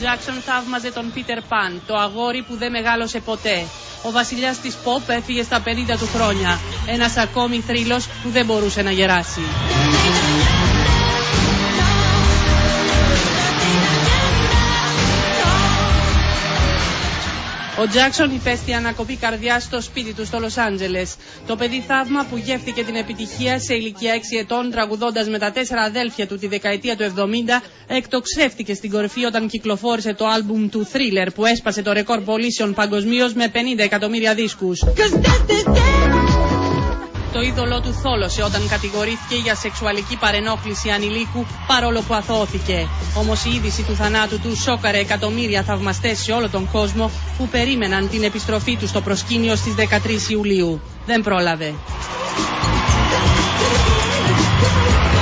Τζάκσον θαύμαζε τον Πίτερ Παν, το αγόρι που δεν μεγάλωσε ποτέ. Ο βασιλιάς της pop έφυγε στα 50 του χρόνια. Ένας ακόμη θρύλος που δεν μπορούσε να γεράσει. Ο Τζάκσον υπέστη ανακοπή καρδιάς στο σπίτι του στο Λος Άντζελες. Το παιδί θαύμα που γεύτηκε την επιτυχία σε ηλικία 6 ετών τραγουδώντας με τα 4 αδέλφια του τη δεκαετία του 70, εκτοξεύτηκε στην κορυφή όταν κυκλοφόρησε το άλμπουμ του Thriller που έσπασε το ρεκόρ πωλήσεων παγκοσμίως με 50 εκατομμύρια δίσκους. Το είδωλό του θόλωσε όταν κατηγορήθηκε για σεξουαλική παρενόχληση ανηλίκου παρόλο που αθώθηκε. Όμως η είδηση του θανάτου του σόκαρε εκατομμύρια θαυμαστές σε όλο τον κόσμο που περίμεναν την επιστροφή του στο προσκήνιο στις 13 Ιουλίου. Δεν πρόλαβε.